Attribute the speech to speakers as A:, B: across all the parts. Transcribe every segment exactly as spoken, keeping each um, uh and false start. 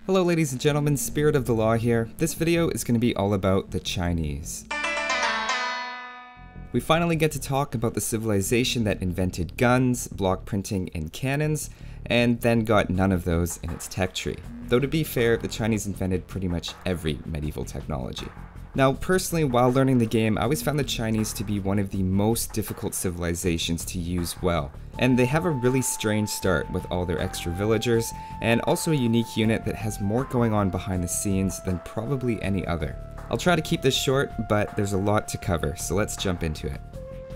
A: Hello ladies and gentlemen, Spirit of the Law here. This video is going to be all about the Chinese. We finally get to talk about the civilization that invented guns, block printing, and cannons, and then got none of those in its tech tree. Though to be fair, the Chinese invented pretty much every medieval technology. Now personally, while learning the game, I always found the Chinese to be one of the most difficult civilizations to use well. And they have a really strange start with all their extra villagers, and also a unique unit that has more going on behind the scenes than probably any other. I'll try to keep this short, but there's a lot to cover, so let's jump into it.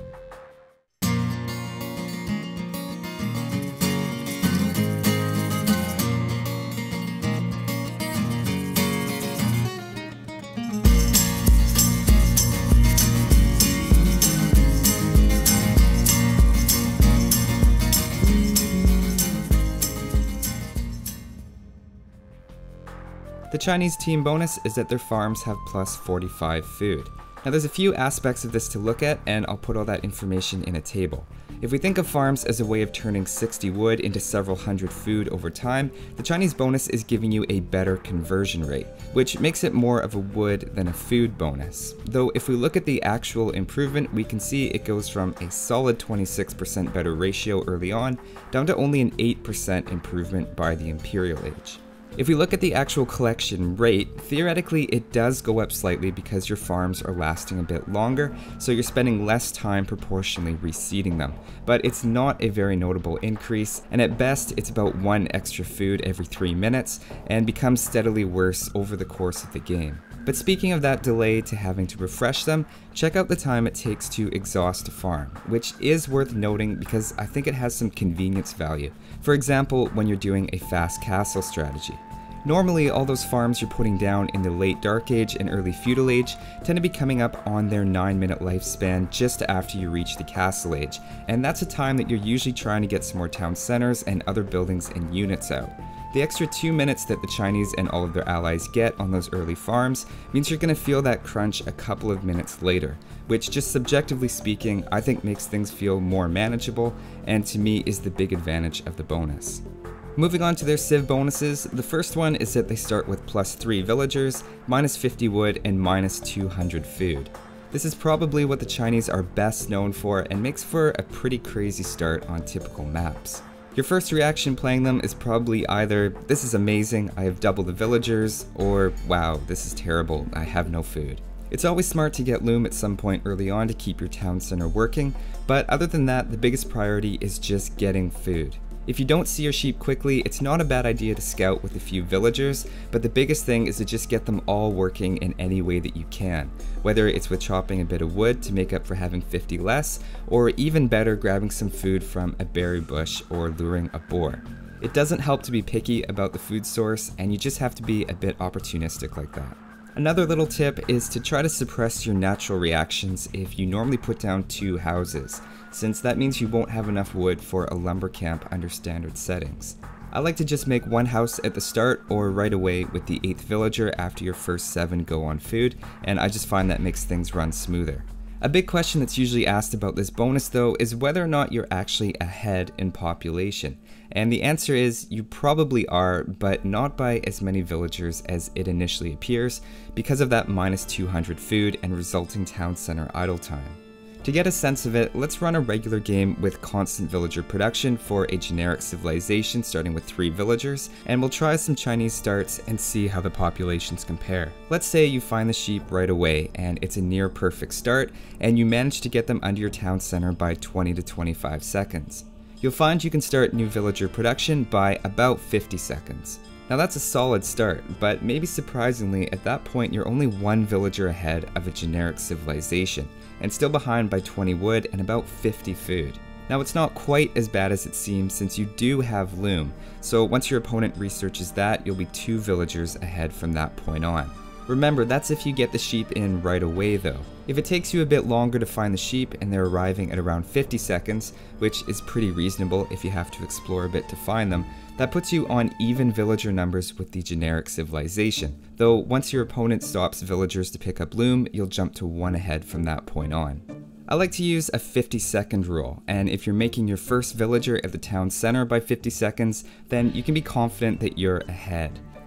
A: The Chinese team bonus is that their farms have plus forty-five food. Now there's a few aspects of this to look at, and I'll put all that information in a table. If we think of farms as a way of turning sixty wood into several hundred food over time, the Chinese bonus is giving you a better conversion rate, which makes it more of a wood than a food bonus. Though if we look at the actual improvement, we can see it goes from a solid twenty-six percent better ratio early on, down to only an eight percent improvement by the Imperial Age. If we look at the actual collection rate, theoretically it does go up slightly because your farms are lasting a bit longer, so you're spending less time proportionally reseeding them. But it's not a very notable increase, and at best it's about one extra food every three minutes, and becomes steadily worse over the course of the game. But speaking of that delay to having to refresh them, check out the time it takes to exhaust a farm, which is worth noting because I think it has some convenience value. For example, when you're doing a fast castle strategy. Normally, all those farms you're putting down in the late Dark Age and early Feudal Age tend to be coming up on their nine minute lifespan just after you reach the Castle Age, and that's a time that you're usually trying to get some more town centers and other buildings and units out. The extra two minutes that the Chinese and all of their allies get on those early farms means you're going to feel that crunch a couple of minutes later, which just subjectively speaking I think makes things feel more manageable, and to me is the big advantage of the bonus. Moving on to their civ bonuses, the first one is that they start with plus three villagers, minus fifty wood, and minus two hundred food. This is probably what the Chinese are best known for and makes for a pretty crazy start on typical maps. Your first reaction playing them is probably either, this is amazing, I have double the villagers, or wow, this is terrible, I have no food. It's always smart to get loom at some point early on to keep your town center working, but other than that, the biggest priority is just getting food. If you don't see your sheep quickly, it's not a bad idea to scout with a few villagers, but the biggest thing is to just get them all working in any way that you can. Whether it's with chopping a bit of wood to make up for having fifty less, or even better grabbing some food from a berry bush or luring a boar. It doesn't help to be picky about the food source, and you just have to be a bit opportunistic like that. Another little tip is to try to suppress your natural reactions if you normally put down two houses, since that means you won't have enough wood for a lumber camp under standard settings. I like to just make one house at the start or right away with the eighth villager after your first seven go on food, and I just find that makes things run smoother. A big question that's usually asked about this bonus though is whether or not you're actually ahead in population. And the answer is you probably are, but not by as many villagers as it initially appears because of that minus two hundred food and resulting town center idle time. To get a sense of it, let's run a regular game with constant villager production for a generic civilization starting with three villagers, and we'll try some Chinese starts and see how the populations compare. Let's say you find the sheep right away and it's a near perfect start, and you manage to get them under your town center by twenty to twenty-five seconds. You'll find you can start new villager production by about fifty seconds. Now that's a solid start, but maybe surprisingly at that point you're only one villager ahead of a generic civilization, and still behind by twenty wood and about fifty food. Now it's not quite as bad as it seems since you do have loom, so once your opponent researches that, you'll be two villagers ahead from that point on. Remember, that's if you get the sheep in right away though. If it takes you a bit longer to find the sheep and they're arriving at around fifty seconds, which is pretty reasonable if you have to explore a bit to find them, that puts you on even villager numbers with the generic civilization. Though once your opponent stops villagers to pick up loom, you'll jump to one ahead from that point on. I like to use a fifty second rule, and if you're making your first villager at the town center by fifty seconds, then you can be confident that you're ahead.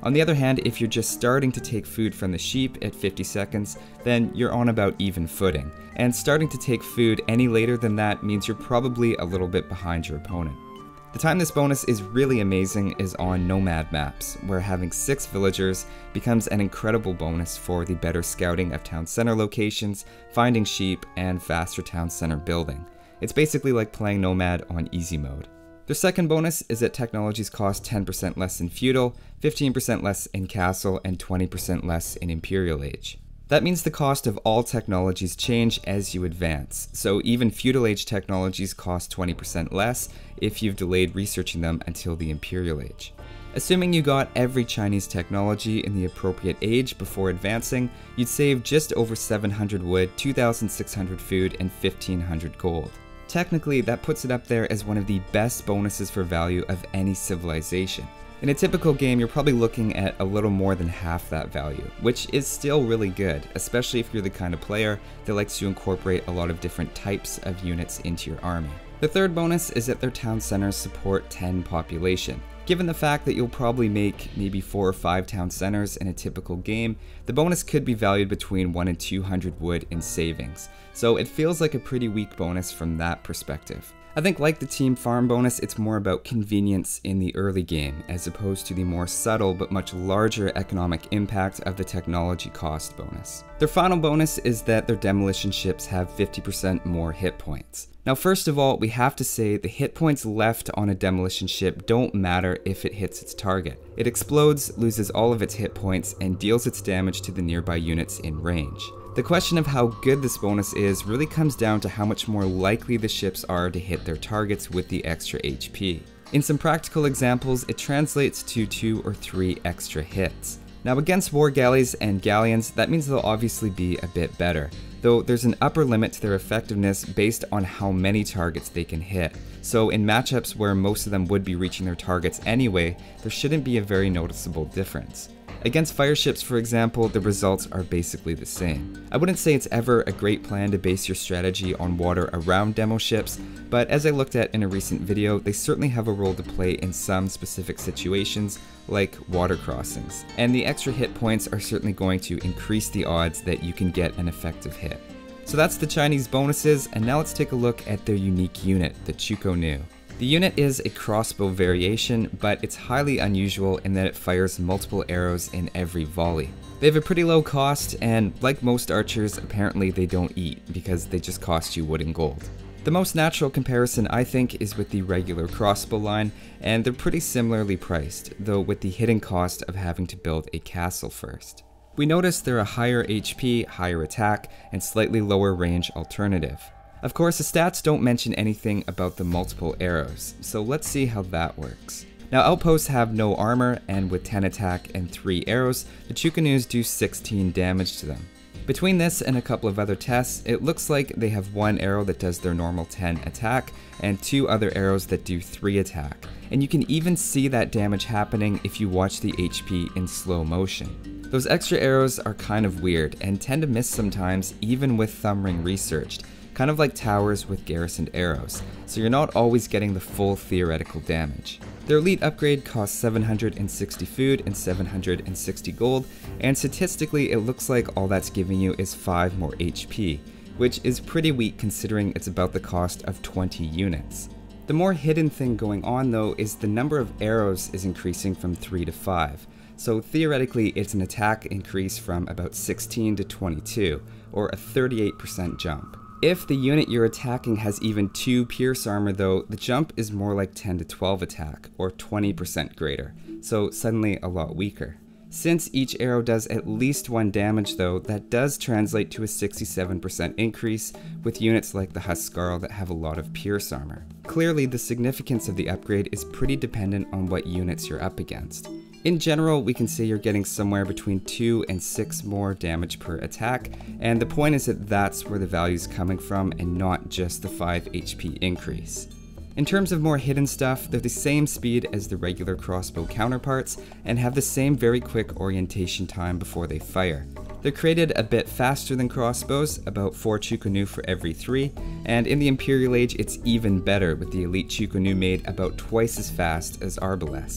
A: On the other hand, if you're just starting to take food from the sheep at fifty seconds, then you're on about even footing. And starting to take food any later than that means you're probably a little bit behind your opponent. The time this bonus is really amazing is on nomad maps, where having six villagers becomes an incredible bonus for the better scouting of town center locations, finding sheep, and faster town center building. It's basically like playing nomad on easy mode. Their second bonus is that technologies cost ten percent less in feudal, fifteen percent less in castle, and twenty percent less in imperial age. That means the cost of all technologies change as you advance, so even feudal age technologies cost twenty percent less if you've delayed researching them until the imperial age. Assuming you got every Chinese technology in the appropriate age before advancing, you'd save just over seven hundred wood, two thousand six hundred food, and fifteen hundred gold. Technically, that puts it up there as one of the best bonuses for value of any civilization. In a typical game, you're probably looking at a little more than half that value, which is still really good, especially if you're the kind of player that likes to incorporate a lot of different types of units into your army. The third bonus is that their town centers support ten population. Given the fact that you'll probably make maybe four or five town centers in a typical game, the bonus could be valued between one and two hundred wood in savings, so it feels like a pretty weak bonus from that perspective. I think like the team farm bonus, it's more about convenience in the early game, as opposed to the more subtle but much larger economic impact of the technology cost bonus. Their final bonus is that their demolition ships have fifty percent more hit points. Now first of all, we have to say the hit points left on a demolition ship don't matter if it hits its target. It explodes, loses all of its hit points, and deals its damage to the nearby units in range. The question of how good this bonus is really comes down to how much more likely the ships are to hit their targets with the extra H P. In some practical examples, it translates to two or three extra hits. Now against war galleys and galleons, that means they'll obviously be a bit better, though there's an upper limit to their effectiveness based on how many targets they can hit. So in matchups where most of them would be reaching their targets anyway, there shouldn't be a very noticeable difference. Against fire ships, for example, the results are basically the same. I wouldn't say it's ever a great plan to base your strategy on water around demo ships, but as I looked at in a recent video, they certainly have a role to play in some specific situations, like water crossings. And the extra hit points are certainly going to increase the odds that you can get an effective hit. So that's the Chinese bonuses, and now let's take a look at their unique unit, the Chuko Nu. The unit is a crossbow variation, but it's highly unusual in that it fires multiple arrows in every volley. They have a pretty low cost, and like most archers, apparently they don't eat because they just cost you wood and gold. The most natural comparison, I think, is with the regular crossbow line, and they're pretty similarly priced, though with the hidden cost of having to build a castle first. We notice they're a higher H P, higher attack, and slightly lower range alternative. Of course, the stats don't mention anything about the multiple arrows, so let's see how that works. Now outposts have no armor, and with ten attack and three arrows, the Chuko Nus do sixteen damage to them. Between this and a couple of other tests, it looks like they have one arrow that does their normal ten attack, and two other arrows that do three attack. And you can even see that damage happening if you watch the H P in slow motion. Those extra arrows are kind of weird, and tend to miss sometimes even with thumb ring researched, kind of like towers with garrisoned arrows, so you're not always getting the full theoretical damage. Their elite upgrade costs seven hundred sixty food and seven hundred sixty gold, and statistically it looks like all that's giving you is five more H P, which is pretty weak considering it's about the cost of twenty units. The more hidden thing going on though is the number of arrows is increasing from three to five, so theoretically it's an attack increase from about sixteen to twenty-two, or a thirty-eight percent jump. If the unit you're attacking has even two pierce armor though, the jump is more like ten to twelve attack, or twenty percent greater, so suddenly a lot weaker. Since each arrow does at least one damage though, that does translate to a sixty-seven percent increase with units like the Huskarl that have a lot of pierce armor. Clearly, the significance of the upgrade is pretty dependent on what units you're up against. In general, we can say you're getting somewhere between two and six more damage per attack, and the point is that that's where the value is coming from and not just the five H P increase. In terms of more hidden stuff, they're the same speed as the regular crossbow counterparts and have the same very quick orientation time before they fire. They're created a bit faster than crossbows, about four Chuko Nu for every three, and in the Imperial Age it's even better with the elite Chuko Nu made about twice as fast as Arbalest.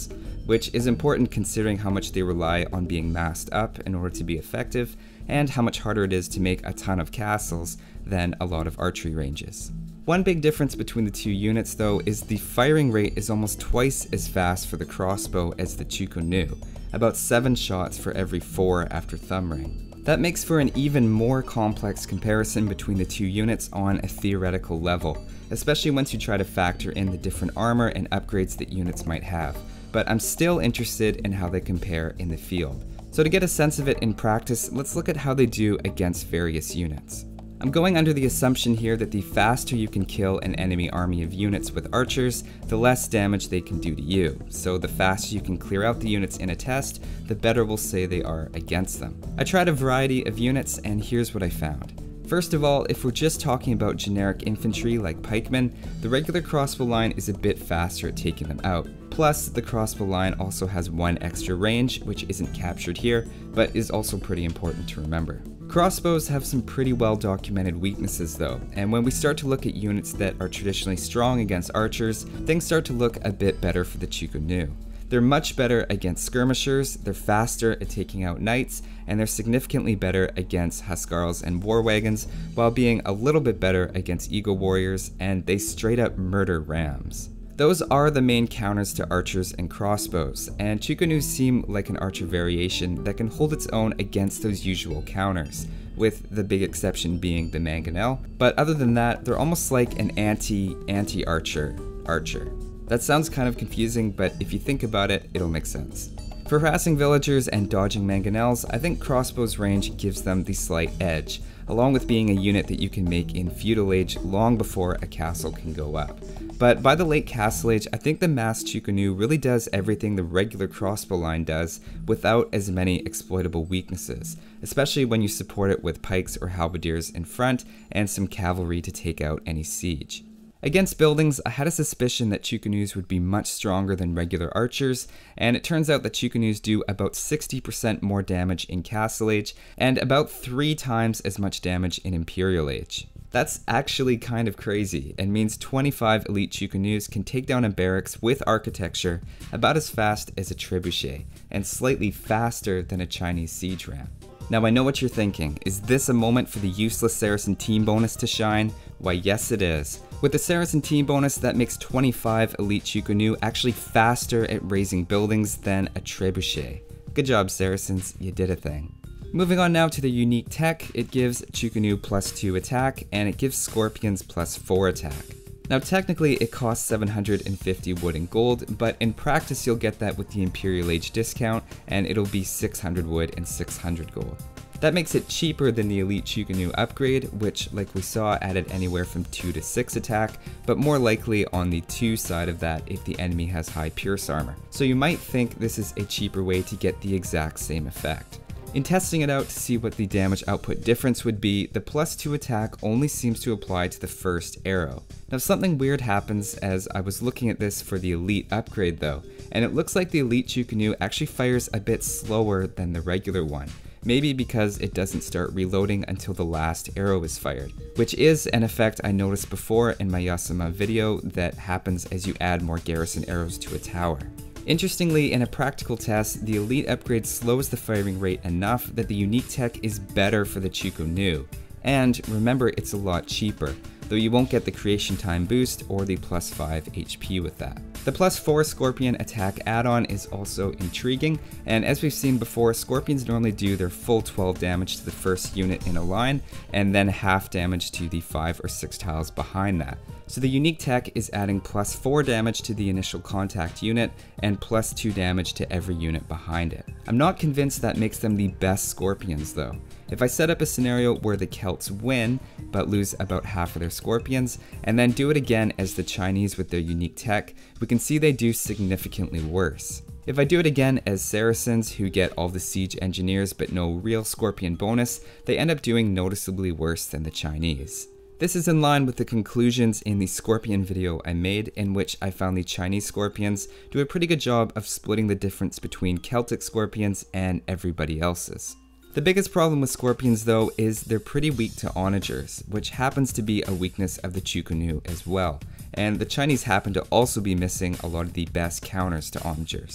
A: which is important considering how much they rely on being masked up in order to be effective, and how much harder it is to make a ton of castles than a lot of archery ranges. One big difference between the two units though is the firing rate is almost twice as fast for the crossbow as the Chuko Nu, about seven shots for every four after thumb ring. That makes for an even more complex comparison between the two units on a theoretical level, especially once you try to factor in the different armor and upgrades that units might have, but I'm still interested in how they compare in the field. So to get a sense of it in practice, let's look at how they do against various units. I'm going under the assumption here that the faster you can kill an enemy army of units with archers, the less damage they can do to you. So the faster you can clear out the units in a test, the better we'll say they are against them. I tried a variety of units and here's what I found. First of all, if we're just talking about generic infantry like pikemen, the regular crossbow line is a bit faster at taking them out. Plus, the crossbow line also has one extra range, which isn't captured here, but is also pretty important to remember. Crossbows have some pretty well documented weaknesses though, and when we start to look at units that are traditionally strong against archers, things start to look a bit better for the Chuko Nu. They're much better against skirmishers, they're faster at taking out knights, and they're significantly better against huskarls and war wagons, while being a little bit better against eagle warriors, and they straight up murder rams. Those are the main counters to archers and crossbows, and Chuko Nu seem like an archer variation that can hold its own against those usual counters, with the big exception being the mangonel, but other than that, they're almost like an anti-anti-archer archer. That sounds kind of confusing, but if you think about it, it'll make sense. For harassing villagers and dodging mangonels, I think crossbow's range gives them the slight edge, along with being a unit that you can make in feudal age long before a castle can go up. But by the late Castle Age, I think the masked Chuko Nu really does everything the regular crossbow line does without as many exploitable weaknesses, especially when you support it with pikes or halberdiers in front and some cavalry to take out any siege. Against buildings, I had a suspicion that Chuko Nus would be much stronger than regular archers, and it turns out that Chuko Nus do about sixty percent more damage in Castle Age, and about three times as much damage in Imperial Age. That's actually kind of crazy, and means twenty-five elite Chuko Nus can take down a barracks with architecture about as fast as a trebuchet, and slightly faster than a Chinese siege ram. Now I know what you're thinking, is this a moment for the useless Saracen team bonus to shine? Why yes it is. With the Saracen team bonus, that makes twenty-five elite Chuko Nu actually faster at raising buildings than a trebuchet. Good job Saracens, you did a thing. Moving on now to the unique tech, it gives Chuko Nu plus two attack, and it gives Scorpions plus four attack. Now technically it costs seven hundred fifty wood and gold, but in practice you'll get that with the Imperial Age discount, and it'll be six hundred wood and six hundred gold. That makes it cheaper than the Elite Chuko Nu upgrade, which like we saw added anywhere from two to six attack, but more likely on the two side of that if the enemy has high pierce armor. So you might think this is a cheaper way to get the exact same effect. In testing it out to see what the damage output difference would be, the plus two attack only seems to apply to the first arrow. Now something weird happens as I was looking at this for the Elite upgrade though, and it looks like the Elite Chuko Nu actually fires a bit slower than the regular one. Maybe because it doesn't start reloading until the last arrow is fired, which is an effect I noticed before in my Yasuma video that happens as you add more garrison arrows to a tower. Interestingly, in a practical test, the Elite upgrade slows the firing rate enough that the unique tech is better for the Chuko Nu. And remember, it's a lot cheaper, though you won't get the creation time boost or the plus five H P with that. The plus four Scorpion attack add-on is also intriguing, and as we've seen before, Scorpions normally do their full twelve damage to the first unit in a line, and then half damage to the five or six tiles behind that. So the unique tech is adding plus four damage to the initial contact unit, and plus two damage to every unit behind it. I'm not convinced that makes them the best Scorpions though. If I set up a scenario where the Celts win, but lose about half of their Scorpions, and then do it again as the Chinese with their unique tech, we can see they do significantly worse. If I do it again as Saracens, who get all the siege engineers but no real Scorpion bonus, they end up doing noticeably worse than the Chinese. This is in line with the conclusions in the Scorpion video I made, in which I found the Chinese Scorpions do a pretty good job of splitting the difference between Celtic Scorpions and everybody else's. The biggest problem with Scorpions though is they're pretty weak to onagers, which happens to be a weakness of the Chuko Nu as well, and the Chinese happen to also be missing a lot of the best counters to onagers.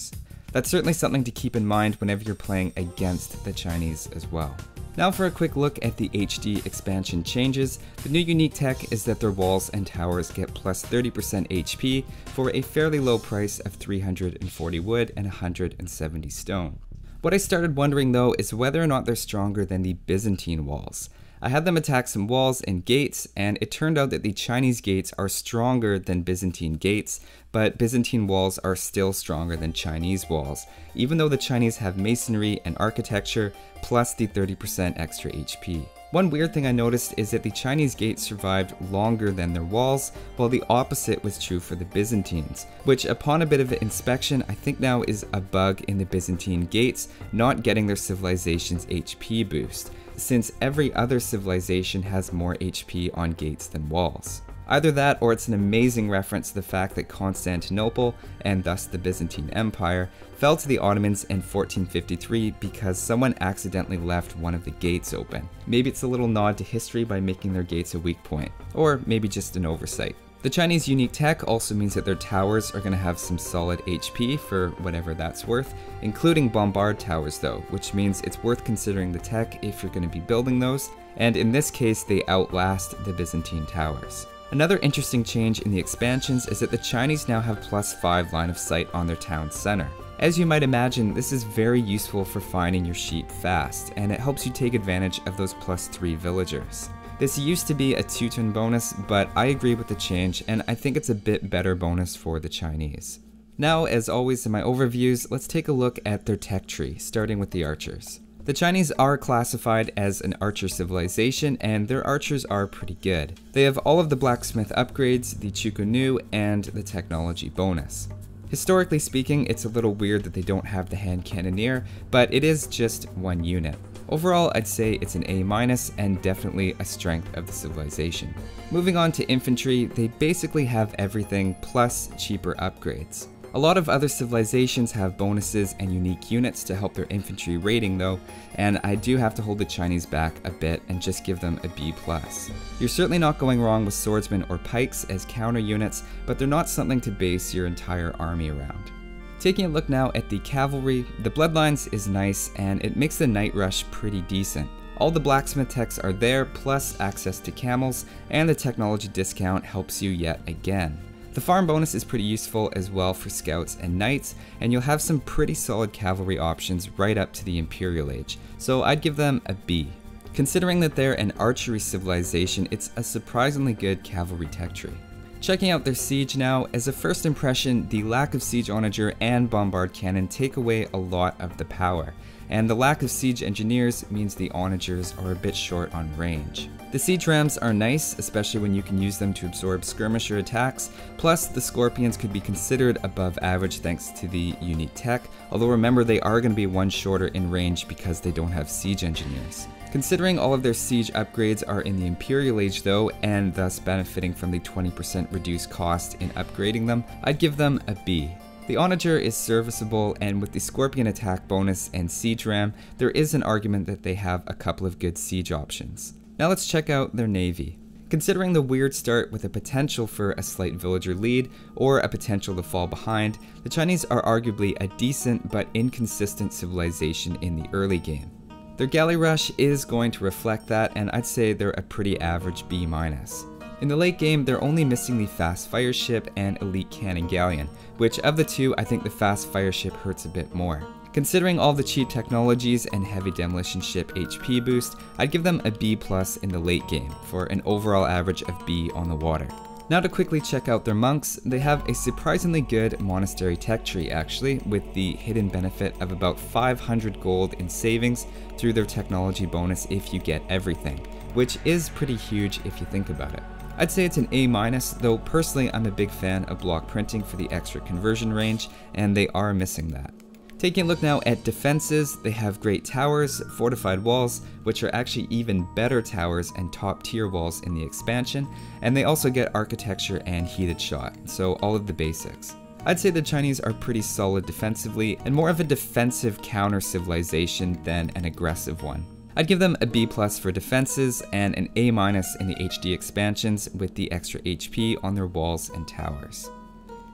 A: That's certainly something to keep in mind whenever you're playing against the Chinese as well. Now for a quick look at the H D expansion changes. The new unique tech is that their walls and towers get plus thirty percent H P for a fairly low price of three hundred forty wood and one hundred seventy stone. What I started wondering though is whether or not they're stronger than the Byzantine walls. I had them attack some walls and gates, and it turned out that the Chinese gates are stronger than Byzantine gates, but Byzantine walls are still stronger than Chinese walls, even though the Chinese have masonry and architecture, plus the thirty percent extra H P. One weird thing I noticed is that the Chinese gates survived longer than their walls, while the opposite was true for the Byzantines, which upon a bit of inspection I think now is a bug in the Byzantine gates not getting their civilization's H P boost, since every other civilization has more H P on gates than walls. Either that, or it's an amazing reference to the fact that Constantinople, and thus the Byzantine Empire, fell to the Ottomans in fourteen fifty-three because someone accidentally left one of the gates open. Maybe it's a little nod to history by making their gates a weak point, or maybe just an oversight. The Chinese unique tech also means that their towers are going to have some solid H P for whatever that's worth, including bombard towers though, which means it's worth considering the tech if you're going to be building those, and in this case they outlast the Byzantine towers. Another interesting change in the expansions is that the Chinese now have plus five line of sight on their town center. As you might imagine, this is very useful for finding your sheep fast, and it helps you take advantage of those plus three villagers. This used to be a two turn bonus, but I agree with the change, and I think it's a bit better bonus for the Chinese. Now, as always in my overviews, let's take a look at their tech tree, starting with the archers. The Chinese are classified as an archer civilization, and their archers are pretty good. They have all of the blacksmith upgrades, the Chukunu, and the technology bonus. Historically speaking, it's a little weird that they don't have the hand cannoneer, but it is just one unit. Overall, I'd say it's an A minus and definitely a strength of the civilization. Moving on to infantry, they basically have everything plus cheaper upgrades. A lot of other civilizations have bonuses and unique units to help their infantry rating though, and I do have to hold the Chinese back a bit and just give them a B plus. You're certainly not going wrong with swordsmen or pikes as counter units, but they're not something to base your entire army around. Taking a look now at the cavalry, the Bloodlines is nice and it makes the night rush pretty decent. All the blacksmith techs are there, plus access to camels, and the technology discount helps you yet again. The farm bonus is pretty useful as well for scouts and knights, and you'll have some pretty solid cavalry options right up to the Imperial Age, so I'd give them a B. Considering that they're an archery civilization, it's a surprisingly good cavalry tech tree. Checking out their siege now, as a first impression, the lack of siege onager and bombard cannon take away a lot of the power, and the lack of siege engineers means the onagers are a bit short on range. The siege rams are nice, especially when you can use them to absorb skirmisher attacks, plus the scorpions could be considered above average thanks to the unique tech, although remember they are going to be one shorter in range because they don't have siege engineers. Considering all of their siege upgrades are in the Imperial Age though, and thus benefiting from the twenty percent reduced cost in upgrading them, I'd give them a B. The onager is serviceable, and with the scorpion attack bonus and siege ram, there is an argument that they have a couple of good siege options. Now let's check out their navy. Considering the weird start with a potential for a slight villager lead, or a potential to fall behind, the Chinese are arguably a decent but inconsistent civilization in the early game. Their galley rush is going to reflect that, and I'd say they're a pretty average B minus. In the late game, they're only missing the fast fire ship and elite cannon galleon, which of the two, I think the fast fire ship hurts a bit more. Considering all the cheap technologies and heavy demolition ship H P boost, I'd give them a B plus in the late game, for an overall average of B on the water. Now to quickly check out their monks, they have a surprisingly good monastery tech tree actually, with the hidden benefit of about five hundred gold in savings through their technology bonus if you get everything, which is pretty huge if you think about it. I'd say it's an A minus, though personally I'm a big fan of block printing for the extra conversion range, and they are missing that. Taking a look now at defenses, they have great towers, fortified walls, which are actually even better towers and top tier walls in the expansion, and they also get architecture and heated shot, so all of the basics. I'd say the Chinese are pretty solid defensively, and more of a defensive counter civilization than an aggressive one. I'd give them a B plus for defenses and an A minus in the H D expansions with the extra H P on their walls and towers.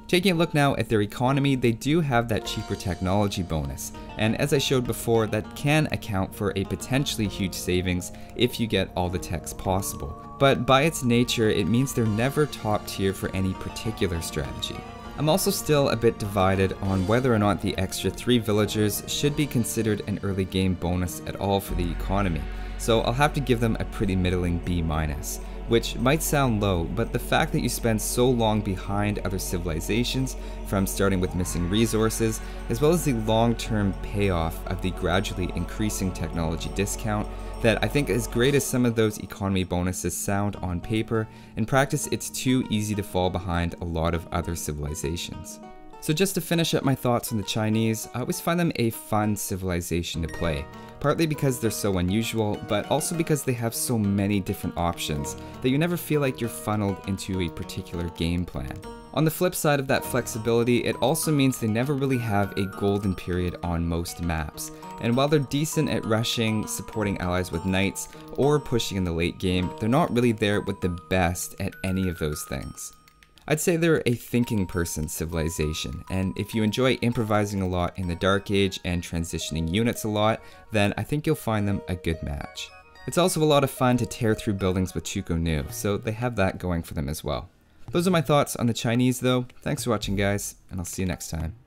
A: Taking a look now at their economy, they do have that cheaper technology bonus, and as I showed before, that can account for a potentially huge savings if you get all the techs possible. But by its nature, it means they're never top tier for any particular strategy. I'm also still a bit divided on whether or not the extra three villagers should be considered an early game bonus at all for the economy, so I'll have to give them a pretty middling B minus. Which might sound low, but the fact that you spend so long behind other civilizations, from starting with missing resources, as well as the long-term payoff of the gradually increasing technology discount, that I think as great as some of those economy bonuses sound on paper, in practice it's too easy to fall behind a lot of other civilizations. So just to finish up my thoughts on the Chinese, I always find them a fun civilization to play. Partly because they're so unusual, but also because they have so many different options that you never feel like you're funneled into a particular game plan. On the flip side of that flexibility, it also means they never really have a golden period on most maps. And while they're decent at rushing, supporting allies with knights, or pushing in the late game, they're not really there with the best at any of those things. I'd say they're a thinking person civilization, and if you enjoy improvising a lot in the Dark Age and transitioning units a lot, then I think you'll find them a good match. It's also a lot of fun to tear through buildings with Chuko Nu, so they have that going for them as well. Those are my thoughts on the Chinese though. Thanks for watching guys, and I'll see you next time.